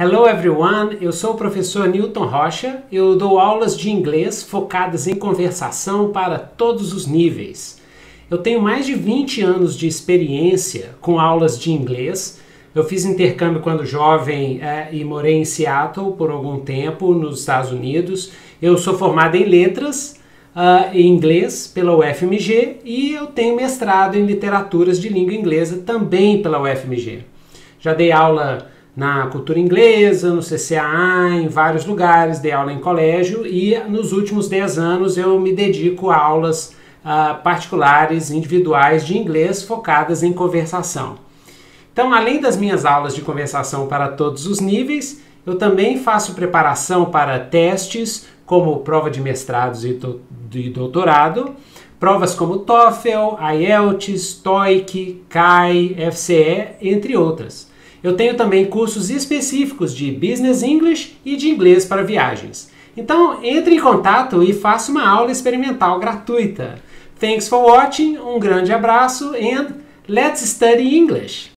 Hello everyone, eu sou o professor Newton Rocha, eu dou aulas de inglês focadas em conversação para todos os níveis. Eu tenho mais de 20 anos de experiência com aulas de inglês. Eu fiz intercâmbio quando jovem e morei em Seattle por algum tempo, nos Estados Unidos. Eu sou formado em letras, em inglês pela UFMG e eu tenho mestrado em literaturas de língua inglesa também pela UFMG. Já dei aula na cultura inglesa, no CCAA, em vários lugares, dei aula em colégio e nos últimos 10 anos eu me dedico a aulas particulares, individuais de inglês focadas em conversação. Então, além das minhas aulas de conversação para todos os níveis, eu também faço preparação para testes, como prova de mestrados e doutorado, provas como TOEFL, IELTS, TOEIC, CAI, FCE, entre outras. Eu tenho também cursos específicos de Business English e de inglês para viagens. Então, entre em contato e faça uma aula experimental gratuita. Thanks for watching, um grande abraço and let's study English!